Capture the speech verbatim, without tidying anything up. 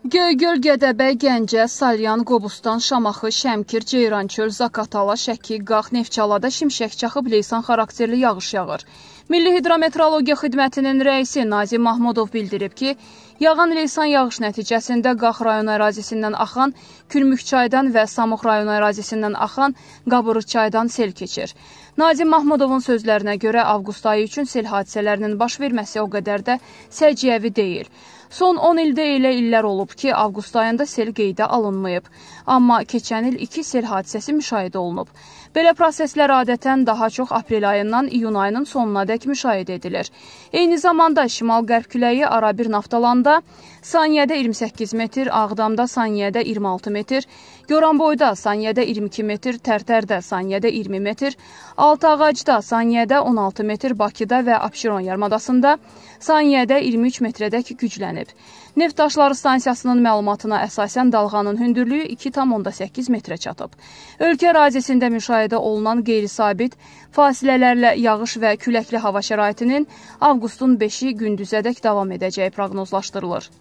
Göygöl, Gədəbəy, Gəncə, Salyan, Qobustan, Şamaxı, Şəmkir, Ceyrançöl, Zaqatala, Şəki, Qax, Neftçalada şimşək çaxıb leysan xarakterli yağış yağır. Milli Hidrometeorologiya Xidmətinin rəisi Nazim Mahmudov bildirib ki, yağan leysan yağış nəticəsində Qax rayonu ərazisindən axan Kürmük çaydan və Samux rayonu ərazisindən axan Qabırıq çaydan sel keçir. Nazim Mahmudovun sözlərinə görə avqust ayı üçün sel hadisələrinin baş verməsi o qədər də səciyyəvi deyil. Son on ildə elə illər olub ki, avqust ayında sel qeydə alınmayıb. Amma keçən il iki sel hadisəsi müşahidə olunub. Belə proseslər adətən daha çox aprel ayından iyun ayının sonuna dək müşahidə edilir. Eyni zamanda şimal-qərb küləyi arabir naftalanda saniyədə iyirmi səkkiz metr, Ağdamda saniyədə iyirmi altı metr, Goranboyda saniyədə iyirmi iki metr, Tərtərdə saniyədə iyirmi metr, Altıağacda saniyədə on altı metr, Bakıda və Abşeron yarımadasında saniyədə iyirmi üç metrədək güclənib. Neft daşları stansiyasının məlumatına əsasən dalğanın hündürlüyü iki tam onda səkkiz metrə çatıb. Ölkə ərazisində müşahidə olunan qeyri-sabit fasilələrlə yağış və küləkli hava şəraitinin avqustun beşi gündüzədək davam edəcəyi proqnozlaşdırılır.